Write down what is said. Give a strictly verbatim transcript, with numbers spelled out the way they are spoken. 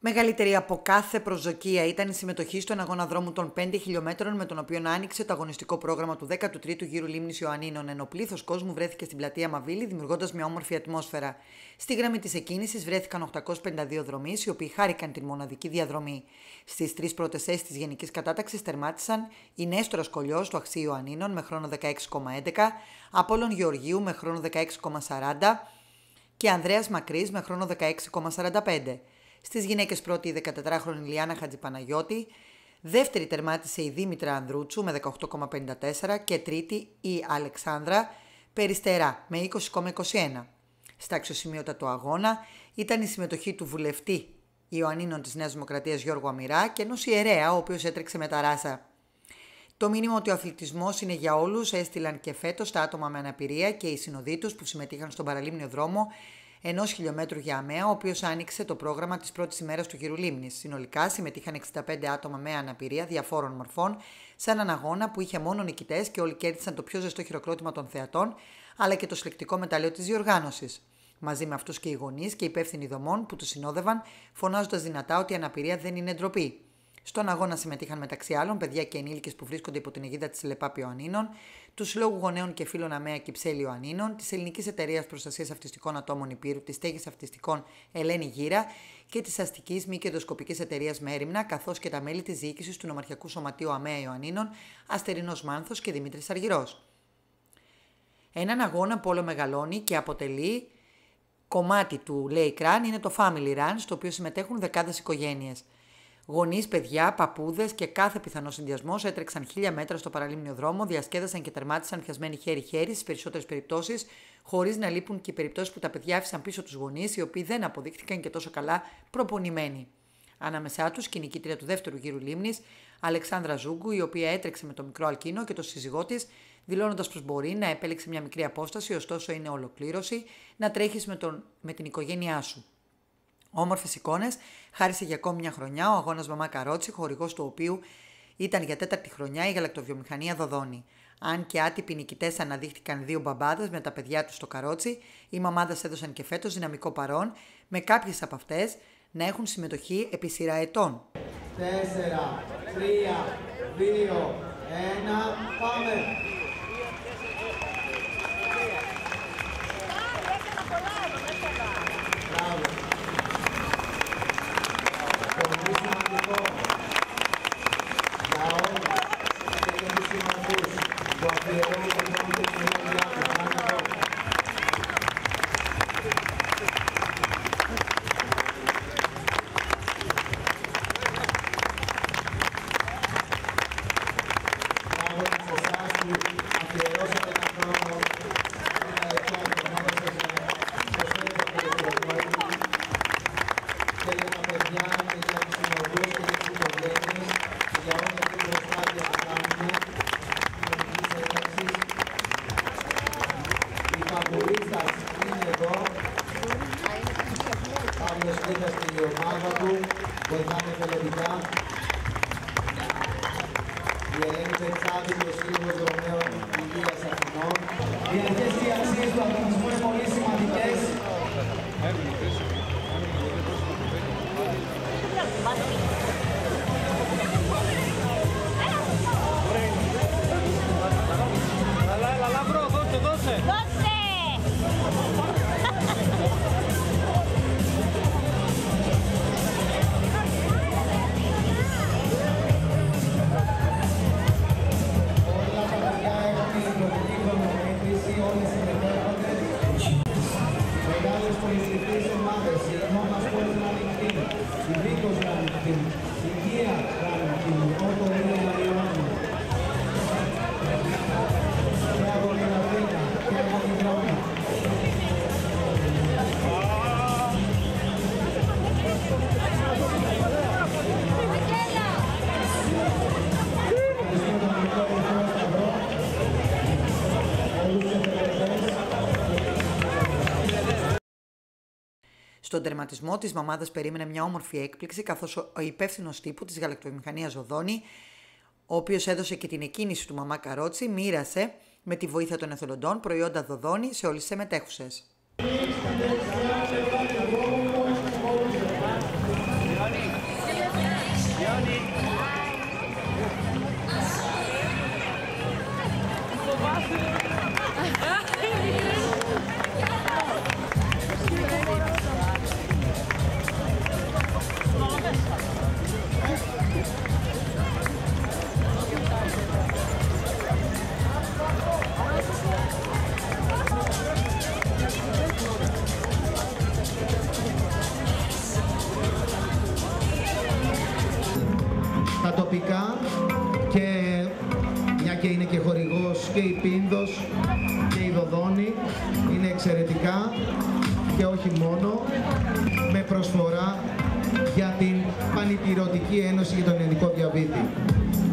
Μεγαλύτερη από κάθε προσδοκία ήταν η συμμετοχή στον αγώνα δρόμου των πέντε χιλιόμετρων με τον οποίο άνοιξε το αγωνιστικό πρόγραμμα του δέκατου τρίτου γύρου Λίμνης Ιωαννίνων, ενώ πλήθος κόσμου βρέθηκε στην πλατεία Μαβίλη, δημιουργώντας μια όμορφη ατμόσφαιρα. Στη γραμμή της εκκίνησης βρέθηκαν οκτακόσιοι πενήντα δύο δρομείς, οι οποίοι χάρηκαν την μοναδική διαδρομή. Στις τρεις πρώτες θέσεις της γενικής κατάταξης τερμάτισαν η Νέστορας Κολλιός του Αξίου Ιωαννίνων με χρόνο δεκαέξι κόμμα έντεκα, Απόλλων Γεωργίου με χρόνο δεκαέξι κόμμα σαράντα και Ανδρέας Μακρύς με χρόνο δεκαέξι κόμμα σαράντα πέντε. Στις γυναίκες πρώτη η δεκατετράχρονη Λιάννα Χατζηπαναγιώτη, δεύτερη τερμάτισε η Δήμητρα Ανδρούτσου με δεκαοκτώ κόμμα πενήντα τέσσερα και τρίτη η Αλεξάνδρα Περιστερά με είκοσι κόμμα είκοσι ένα. Στα αξιοσημείωτα του αγώνα ήταν η συμμετοχή του βουλευτή Ιωαννίνων της Νέας Δημοκρατίας Γιώργου Αμυρά και ενός ιερέα ο οποίος έτρεξε με ταράσα. Το μήνυμα ότι ο αθλητισμός είναι για όλους έστειλαν και φέτος τα άτομα με αναπηρία και οι συνοδοί τους που συμμετείχαν στον παραλίμνιο δρόμο ενός χιλιόμετρου για ΑΜΕΑ, ο οποίος άνοιξε το πρόγραμμα της πρώτης ημέρας του γύρου Λίμνης. Συνολικά συμμετείχαν εξήντα πέντε άτομα με αναπηρία διαφόρων μορφών σε έναν αγώνα που είχε μόνο νικητές και όλοι κέρδισαν το πιο ζεστό χειροκρότημα των θεατών, αλλά και το συλλεκτικό μετάλλιο της διοργάνωσης. Μαζί με αυτούς και οι γονείς και οι υπεύθυνοι δομών που τους συνόδευαν, φωνάζοντας δυνατά ότι η αναπηρία δεν είναι ντροπή. Στον αγώνα συμμετείχαν μεταξύ άλλων παιδιά και ενήλικες που βρίσκονται υπό την αιγίδα της ΛΕΠΑΠ Ιωαννίνων, του Συλλόγου Γονέων και Φίλων ΑΜΕΑ Κυψέλη Ιωαννίνων, της Ελληνικής Εταιρείας Προστασίας Αυτιστικών Ατόμων Υπήρου, της Στέγης Αυτιστικών Ελένη Γύρα και της Αστικής Μη Κερδοσκοπικής Εταιρείας Μέριμνα, καθώς και τα μέλη της διοίκησης του Νομαρχιακού Σωματείου ΑΜΕΑ Ιωαννίνων, Αστερινός Μάνθος και Δημήτρης Αργυρός. Έναν αγώνα που όλο μεγαλώνει και αποτελεί κομμάτι του Lake Run είναι το Family Run, στο οποίο συμμετέχουν δεκάδες οικογένειες. Γονείς, παιδιά, παππούδες και κάθε πιθανό συνδυασμός έτρεξαν χίλια μέτρα στο παραλίμνιο δρόμο, διασκέδασαν και τερμάτισαν πιασμένοι χέρι-χέρι στις περισσότερες περιπτώσεις, χωρίς να λείπουν και οι περιπτώσεις που τα παιδιά άφησαν πίσω τους γονείς, οι οποίοι δεν αποδείχτηκαν και τόσο καλά προπονημένοι. Ανάμεσά τους και η νικήτρια του δεύτερου γύρου Λίμνης, Αλεξάνδρα Ζούγκου, η οποία έτρεξε με το μικρό Αλκίνο και το σύζυγό της, δηλώνοντας πως μπορεί να επέλεξε μια μικρή απόσταση, ωστόσο είναι ολοκλήρωση να τρέχεις με, τον, με την οικογένειά σου. Όμορφες εικόνες χάρισε για ακόμη μια χρονιά ο αγώνας Μαμά Καρότσι, χορηγός του οποίου ήταν για τέταρτη χρονιά η γαλακτοβιομηχανία Δοδόνη. Αν και άτυποι νικητές αναδείχθηκαν δύο μπαμπάδες με τα παιδιά τους στο Καρότσι, οι μαμάδες έδωσαν και φέτος δυναμικό παρόν, με κάποιες από αυτές να έχουν συμμετοχή επί σειρά ετών. τέσσερα, τρία, δύο, ένα, πάμε! Στην ομάδα του, βοηθάμε εθελοντικά. Η Ελένη Πετσάδη και ο Σύλλογος Δρομέων Υγείας Αθηνών. Οι αρχές και οι αξίες του αθλητισμού είναι πολύ σημαντικές. Έλα, έλα, λαμπρό, δώσε, δώσε. Δώσε! Στον τερματισμό της μαμάδας περίμενε μια όμορφη έκπληξη, καθώς ο υπεύθυνος τύπου της γαλακτοβιομηχανίας Ζοδόνη, ο οποίος έδωσε και την εκκίνηση του Μαμά Καρότσι, μοίρασε με τη βοήθεια των εθελοντών προϊόντα Δοδόνη σε όλες τις συμμετέχουσες. είναι εξαιρετικά και όχι μόνο, με προσφορά για την Πανηπηρωτική Ένωση για τον Ελληνικό Διαβήτη.